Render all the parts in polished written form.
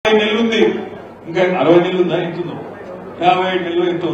నెలలు ఉంది, ఇంకా 60 నెలలు ఉందా, ఎంతుందో 55 నెలలు ఎంతో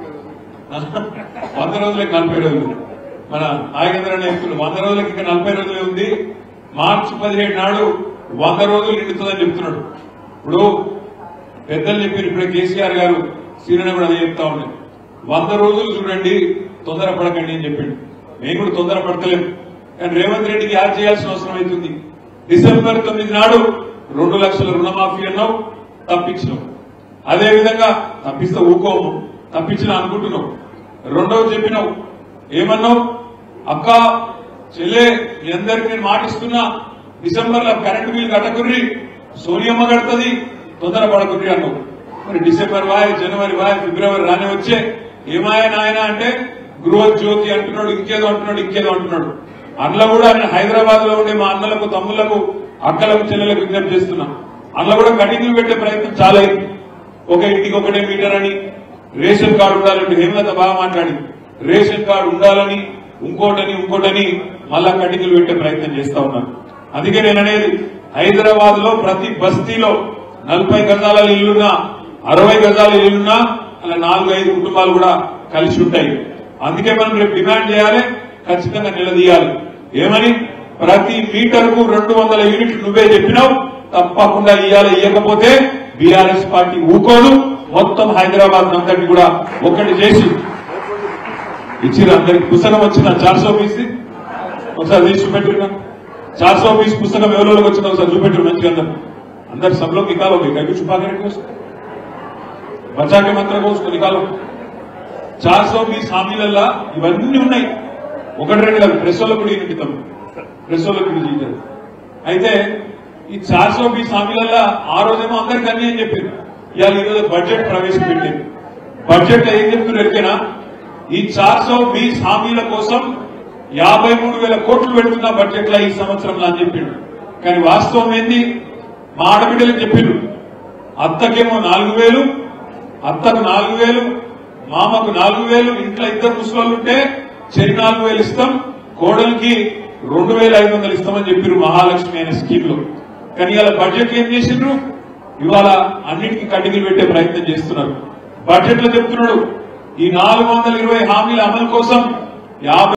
100 రోజులకి 40 రోజులు. మన ఆగేంద్ర చెప్తున్నారు 100 రోజులకి ఇంకా 40 రోజులే ఉంది. మార్చి 17 నాడు 100 రోజులు నిండుతుందని చెప్తున్నాడు. ఇప్పుడు పెద్దలు చెప్పారు, ఇప్పుడే కేసీఆర్ గారు సీనియర్ కూడా అదే చెప్తా ఉండే, 100 రోజులు చూడండి, తొందరపడకండి అని చెప్పిండు. మేము కూడా తొందరపడతలేము, కానీ రేవంత్ రెడ్డికి యాడ్ చేయాల్సిన అవసరం అవుతుంది. డిసెంబర్ 9 నాడు 2 లక్షల రుణమాఫీ అన్నావు, తప్పించినావు. అదేవిధంగా తప్పిస్తే ఊకోము, తప్పించిన అనుకుంటున్నావు. రెండవది చెప్పినావు, ఏమన్నావు, అక్క చెల్లె మీ అందరికి నేను మాటిస్తున్నా, డిసెంబర్ లో కరెంటు బిల్ కట్టకుర్రి, సోనియమ్మ కడుతుంది, తొందరపడకుర్రి అన్నావు. మరి డిసెంబర్ వాయ్, జనవరి వాయ్, ఫిబ్రవరి రానే వచ్చే ఏమాయా నాయన అంటే గృహ జ్యోతి అంటున్నాడు, ఇంకేదో అంటున్నాడు. అందులో కూడా నేను హైదరాబాద్ లో ఉండే మా అన్నలకు, తమ్ముళ్లకు, అక్కలకు, చెల్లెలకు విజ్ఞప్తి చేస్తున్నా. అందులో కూడా కటింగ్లు పెట్టే ప్రయత్నం చాలా అయింది. ఒక ఇంటికి 1 మీటర్ అని, రేషన్ కార్డు ఉండాలని హేమలత బాగా మాట్లాడింది. రేషన్ కార్డు ఉండాలని, ఇంకోటని మళ్ళా కటింగ్లు పెట్టే ప్రయత్నం చేస్తా ఉన్నాను. అందుకే నేను అనేది, హైదరాబాద్ లో ప్రతి బస్తీలో 40 గజాల ఇల్లున్నా, 60 గజాల ఇల్లున్నా అలా 4-5 కుటుంబాలు కూడా కలిసి ఉంటాయి. అందుకే మనం రేపు డిమాండ్ చేయాలి, ఖచ్చితంగా నిలదీయాలి. ఏమని, ప్రతి మీటర్కు 200 యూనిట్లు నువ్వే చెప్పినావు, తప్పకుండా ఇయ్యకపోతే బీఆర్ఎస్ పార్టీ ఊకోదు. మొత్తం హైదరాబాద్ అంతటి కూడా ఒక్కటి చేసి ఇచ్చిన అందరికి పుస్తకం వచ్చిన 400 పీస్ ఒకసారి తీసి చూపెట్టున్నా. 400 పీస్ పుస్తకం ఎవరికి వచ్చిందో ఒకసారి చూపెట్టారు మంచిగా. అందరు సభలో నికాలో కవి చుపాకరి కోసం बचा के मंत्र को उसको निकालो. 420 హామీలల్లా ఇవన్నీ ఉన్నాయి. 1-2 కాదు, ప్రెస్లో కూడా నింపుతాం, ప్రెస్లో కూడా. అయితే ఈ 420 హామీలల్లా ఆ రోజేమో అందరికి అన్ని అని చెప్పారు. ఇవాళ ఈరోజు బడ్జెట్ ప్రవేశపెట్టారు. బడ్జెట్ ఏం చెప్తున్నారు ఎరికేనా, ఈ 420 హామీల కోసం 53,000 కోట్లు పెడుతున్నా బడ్జెట్ లో ఈ సంవత్సరంలో అని చెప్పిండు. కానీ వాస్తవం ఏంది, మా ఆడబిడ్డలకు చెప్పిండు, అత్తకేమో 4,000, అత్తకు 4,000, మామకు 4,000, ఇంట్లో 2 ముసలోళ్ళు ఉంటే చెరి 4,000 ఇస్తాం, కోడలికి 2,500 ఇస్తామని చెప్పారు మహాలక్ష్మి అనే స్కీమ్ లో. కానీ ఇవాళ బడ్జెట్ ఏం చేసిండ్రు, ఇవాళ అన్నిటికీ కటింగ్లు పెట్టే ప్రయత్నం చేస్తున్నారు. బడ్జెట్ లో చెప్తున్నాడు, ఈ 420 హామీల అమలు కోసం 50